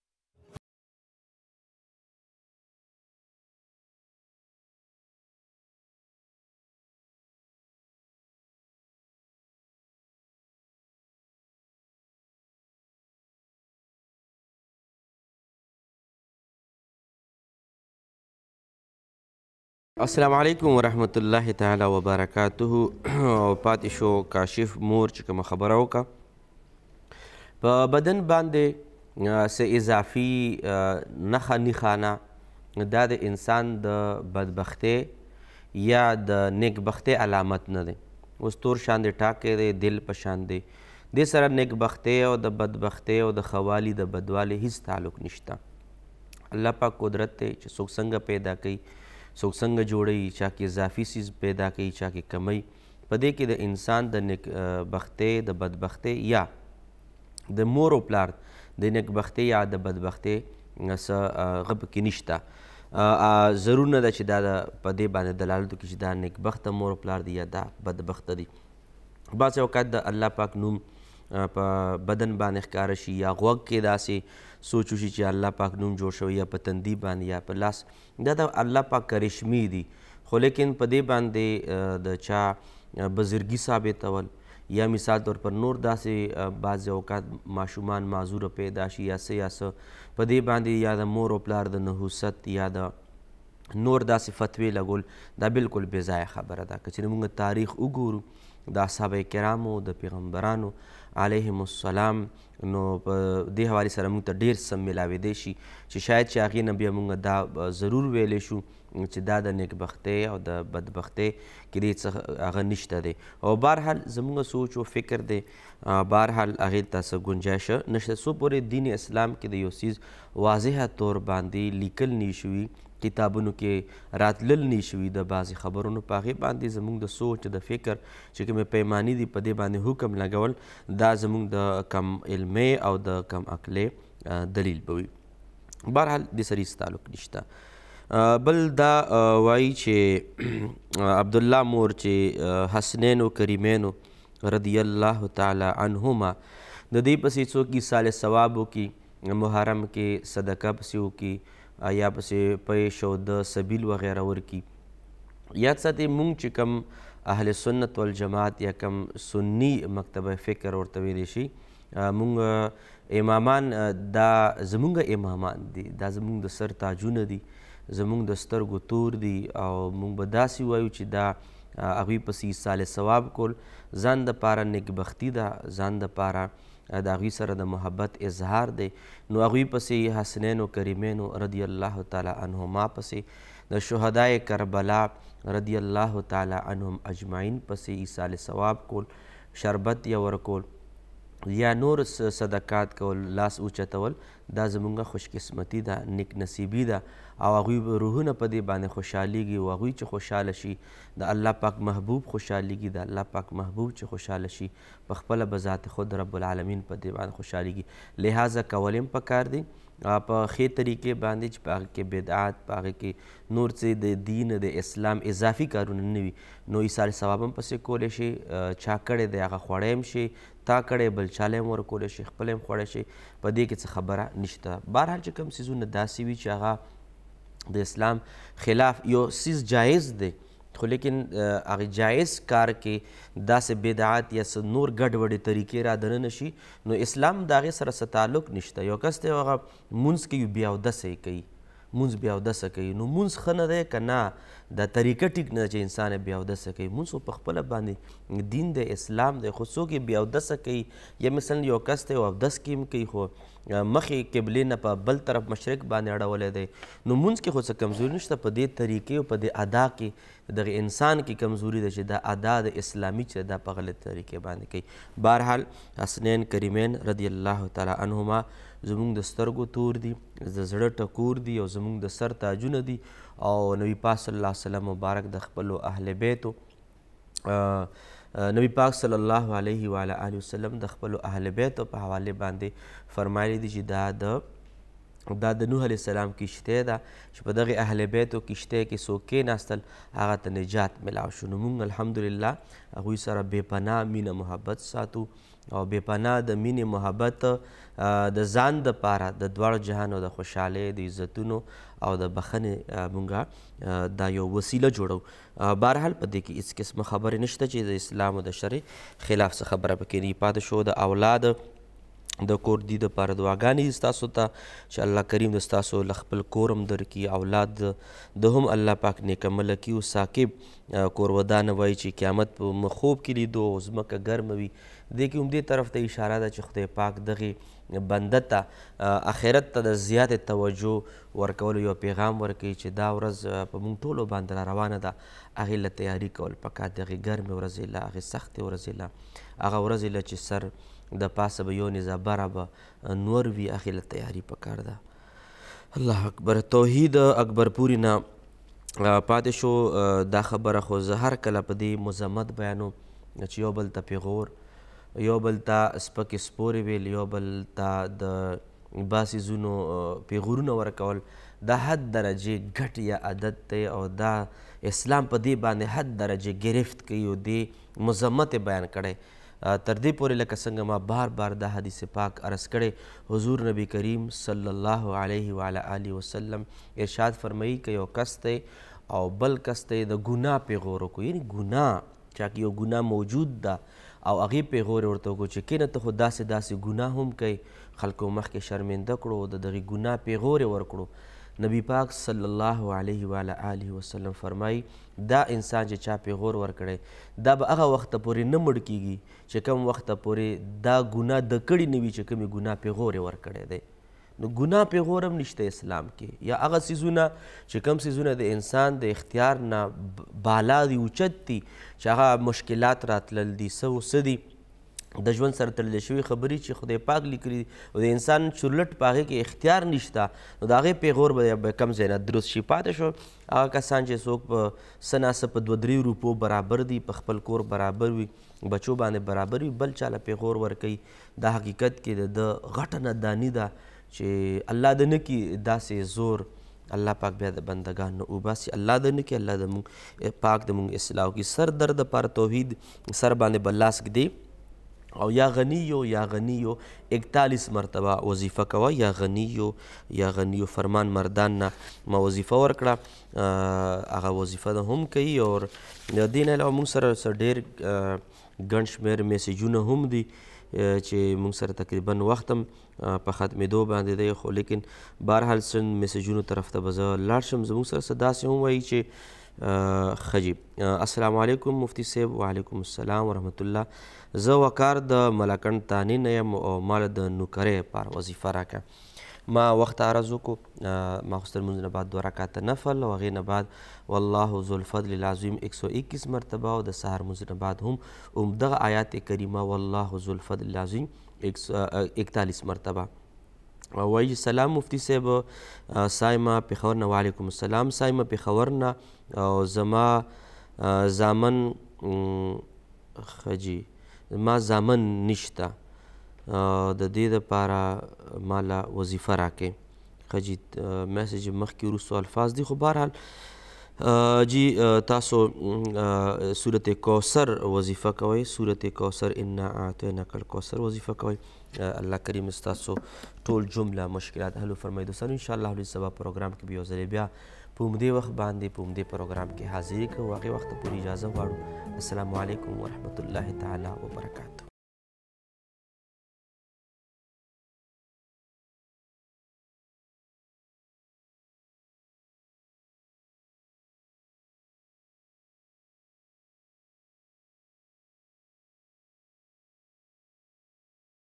السلام علیکم ورحمت الله تعالی وبرکاته او پاتې شو کاشف مور چې کومه خبره وکړه په بدن باندې څه اضافي نښه نښانه دا د انسان د بدبختۍ یا د نیکبختۍ علامت نه دی. اوس تور شان دی ټاکی دی، دل په شان دی. دې سره نیکبختۍ او د بدبختۍ او د خوالي د بدوالي هیڅ تعلق نشته. الله پاک قدرت دی چې څوک څنګه پیدا کوي، څوک څنګه جوړوي، چا کې اضافي څیز پیدا کوي، چا کې کمی. په دې کې د انسان د نیکبختۍ د بدبختۍ یا د مور او پلار د نیکبختۍ یا د بدبختۍ څه هغه پکې نشته. ضرور نه ده چې دا په دې باندې دلالت وکړي چې دا نیکبخته مور او پلار دی یا دا بدبخته دی. بعضې اوقات د الله پاک نوم په بدن باندې ښکاره شي یا غوږ کې داسې سوچ وشي چې الله پاک نوم جوړ شوی یا په تندي باندې یا په لاس. دا د الله پاک کرشمي دي، خو لیکن په دې باندې د چا بزرګي ثابتول یا مثال طور پر نور داسې بعضې اوقات ماشومان معذوره پیدا شي یا څه یا څه په دې باندې یا د مور او پلار د نحوست یا د نور داسې فتوې لګول، دا بالکل بې ځایه خبره ده. که چېرې موږ تاریخ وګورو د اصحابه کرامو د پیغمبرانو علیهم السلام، نو په دې حوالې سره موږ ته ډېر څه میلاویدی شي چې شاید چې هغې نه بیا موږ دا ضرور ویلی شو چې دا د نیکبختۍ او د بدبختۍ کې دې څه هغه نشته دی. او بهرحال زموږ سوچ و فکر دی، بهرحال هغې ته څه گنجایش نشته څو پورې دین اسلام کې د یو څیز واضحه طور باندې لیکل نه شوي، کتابونو کې راتلل نه شوي د بعضې خبرونو، په هغې باندې زموږ د سوچ د فکر چې کومې پیمانې دي په دې باندې حکم لګول، دا زموږ د کم علمۍ او د کم عقلۍ دلیل به وي. بهرحال دې سره هېڅ تعلق نشته. بل دا وایي چې عبدالله مور چې حسنینو کریمینو رضی الله تعالی عنهما د دې پسې څوک ایصال ثواب وکړي، محرم کې صدقه پسې وکړي یا پسې پیش او د سبیل وغیره ورکړي. یاد ساتئ موږ چې کوم اهل سنت والجماعت یا کوم سنی مکتبه فکر ورته ویلی شي، موږ امامان دا زموږ امامان دي، دا زموږ د سر تاجونه دي، زموږ د سترګو تور دي، او موږ به داسې وایو چې دا هغوی پسې ایصال ثواب کول ځان دپاره نیکبختي ده، ځان دپاره د هغوی سره د محبت اظهار دی. نو هغوی پسې حسنینو کریمینو رضی الله تعالی عنهما پسې د شهدای کربلا رضی الله تعالی عنهم اجمعین پسې ایصال ثواب کول، شربت یا ورکول یا نور صدقات کول، لاس اوچتول، دا زموږ خوشقسمتي ده، نیک نصیبي ده، او هغوی روحونه په دې باندې خوشحالیږي. او هغوی چې خوشحاله شي، د الله پاک محبوب خوشحالیږي، د الله پاک محبوب چې خوشحاله شي په خپله به ذات خود رب العالمین په دې باندې خوشحالیږي. لہذا کول هم پکار دی په ښې طریقې باندې چې په هغې کې بدعات، په هغې کې نور څه د دین د اسلام اضافي کارونه نه وي. نو ایصال ثواب هم پسې کولی شي، چا کړی دی هغه خوړی هم شي، تا کړی بل چاله هم ورکولی شي، خپل هم خوړی شي، په دې کې څه خبره نشته. بهرحال چې کوم څیزونه داسې وي چې هغه د اسلام خلاف یو څیز جایز دی، خو لیکن هغې جایز کار کې داسې بدعات یا څه نور ګډوډې طریقې را دننه شي، نو اسلام د هغې سره څه تعلق نشته. یو کس دی هغه مونځ کوي، بیا اودسه یې کوي، مونځ بیا اودسه کوي، نو مونځ ښه نه دی که نه؟ دا طریقه ټیک نه ده چې انسان یې بیا اودسه کوي. مونځ خو په خپله باندې دین د اسلام دی، خو څوک یې بیا اودسه کوي، یا مثلا یو کس دی اودس کې هم کوي خو مخې قبلې نه په بل طرف مشرق باندې اړولی دی، نو مونځ کې خو څه کمزوري نشته. په دې طریقې او په دې ادا کې دغه انسان کې کمزوري ده چې دا ادا د اسلامي چې دا په غلط طریقې باندې کوي. بهرحال حسنین کریمین رضی الله تعالی عنهما زموږ د سترګو تور دي، د زړه ټکور دي، او زموږ د سر تاجونه دي. او نبی پاک صلی الله علیه وسلم مبارک د خپلو اهل بیتو، نبی پاک صلی الله علیه و آله وسلم د خپلو اهل بیتو په حوالې باندې فرمایلی دي چې دا د دا د نوح علیه السلام کشتی ده چې په دغې اهل بیتو کشتی کې څوک کېناستل هغه ته نجات میلاو شو. نو موږ الحمدلله هغوی سره بې پناه مینه محبت ساتو، او بې پناه د مینې محبت د ځان دپاره د دواړو جهانو د خوشحالۍ، د عزتونو او د بخښنې مونږ دا یو وسیله جوړو. بهرحال په دې کې هېڅ قسمه خبرې نشته چې د اسلام او د شرع خلاف څه خبره پکې نه پاتې شو. د اولاد د کور دي دپاره دعاګانې دي ستاسو ته چې الله کریم د ستاسو له خپل کور هم درکړي، اولاد د هم الله پاک نیکمله کړي. او ثاقب کورودانه وایي چې قیامت په خوب کې لیدو او ځمکه ګرمه وي. دې کې هم دې طرف ته اشاره ده چې خدای پاک دغې بنده ته آخرت ته د زیاتې توجه ورکولو یو پیغام ورکوي چې دا ورځ په موږ ټولو باندې را روانه ده، هغې له تیاري کول پکار د هغې ګرمې ورځې له هغې سختې ورځې له هغه ورځې له چې سر د پاسه به یو نیزه بره به نور وي، هغې له تیاري پکار ده. الله اکبر. توحید اکبر پورې نه پاتې شو. دا خبره خو زه هر کله په دې مذمت بیانوم چې یو بل ته پیغور، یو بل ته سپکې سپورې ویل، یو بل ته د باسې زونو پیغورونه ورکول دا حد درجې ګټ یا عادت دی او دا اسلام په دې باندې حد درجې گرفت کوي او دې مذمت یې بیان کړی. تر دې پورې لکه څنګه ما بار بار دا حدیث پاک عرض کړی، حضور نبی کریم صلی الله علیه وعلی آله وسلم ارشاد فرمایي که یو کس دی او بل کس دی د ګناه پیغور وکړو، یعنی ګناه چا کې یو ګناه موجود ده او هغې پیغور یې ورته وکړو چې کینه ته خو داسې داسې ګناه هم کوي، خلکو مخکې شرمنده کړو، د دغې ګناه پیغور یې ورکړو. نبی پاک صلی الله علیه و آله وسلم فرمایي دا انسان چې چا پیغور ورکړی دا به هغه وخته پورې نه مړ کیږي چې کوم وخته پورې دا ګناه د کړي نه وي چې کومې ګناه پیغور یې ورکړی دی. نو ګناه پیغور هم نشته اسلام کې، یا هغه څیزونه چې کوم څیزونه د انسان د اختیار نه بالا دي، اوچت دي، چې هغه مشکلات راتلل دي، څه و څه دي د ژوند سره تړلی شوي خبرې چې خدای پاک لیکلي دي او د انسان چورلټ په هغې کې اختیار نشته، نو د هغې پیغور به کم ځای نه درست شي. پاتې شو هغه کسان چې څوک په څه ناڅه په دوه درې روپو برابر دي، په خپل کور برابر وي، بچو باندې برابر وي، بل چاله پیغور ورکوي. دا حقیقت کې د غټه ناداني ده چې الله د نه کي داسې زور الله پاک بیا د بندگان نه وباسي. الله د نه کي، الله د مونږ پاک د مونږ اصلاح وکړي. سر درد دپاره توحید سر باندې به لاس ږدي او یا غنیو یا غنیو اکتالیس مرتبه وظیفه کوه، یا غنیو یا غنیو فرمان مردان نه ما وظیفه ورکړه، هغه وظیفه ده هم کوي. او د دې نه علاوه موږ سره ډېر ګڼ شمېر میسیجونه هم دي چې موږ سره تقریبا وخت هم په ختمېدو باندې دی، خو لیکن بهرحال څه میسیجونو طرف ته به زه لاړ شم. زموږ سره څه داسې هم وایي چې خجیب السلام علیکم مفتی صاحب. وعلیکم السلام ورحمت الله. زه وقار د ملکنډ تانې نه یم او ماله د نوکرۍ لپاره وظیفه راکړه. ما وخت عرض وکړو، ماخوستن لمونځ نه بعد دوه رکعته نفل او هغې نه بعد والله ذو الفضل العظیم ایک سو اکیس مرتبه او د سهار لمونځ نه بعد هم همدغه آیات کریمه والله ذو الفضل العظیم اکتالیس مرتبه. وایي سلام مفتی صاحب، سایمه پېښور نه. وعلیکم السلام سایمه پېښور نه. او زما زامن خجي ما زامن نشته، د دې دپاره ماله وظیفه راکړئ. خجي میسج مخکې وروستو الفاظ دي، خو بهرحال جی تاسو صورت کوثر وظیفه کوئ، صورت کوثر انا اعطیناک الکوثر وظیفه کوئ. الله کریم ستاسو ټول جمله مشکلات حل فرمایي. دوستانو انشاءالله لوی سبا پروګرام کې به یو ځلې بیا په همدې وخت باندې په همدې پروګرام کې حاضري کوو. هغې وخته پورې اجازه غواړو. السلام علیکم ورحمة الله تعالی وبرکاته.